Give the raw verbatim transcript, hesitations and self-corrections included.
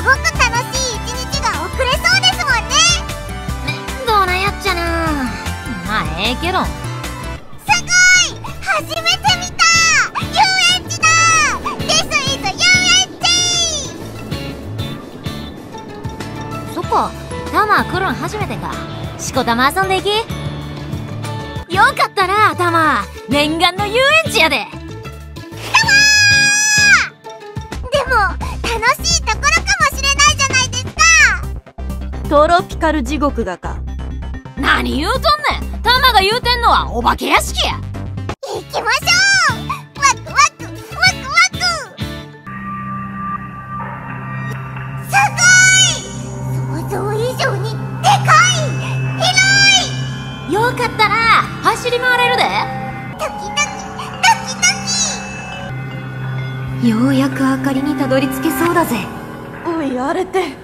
すごく楽しい一日が送れそうですもんね。 面倒なやっちゃな。まあええけど。 すごい、初めて見た遊園地だ。 This is 遊園地。 そっか、タマ来るん初めてか。しこたま遊んでいき。よかったなタマ、念願の遊園地やで。 でも楽しいところかもしれないじゃないですか。 トロピカル地獄がか。 何言うとんねん。タマが言うてんのはお化け屋敷や。 行きましょう。ワクワクワクワク。すごい、想像以上にでかい、広い。 よかったな、走り回れるで。 ドキドキドキドキ。 ようやく明かりにたどり着けそうだぜ。おい、あれって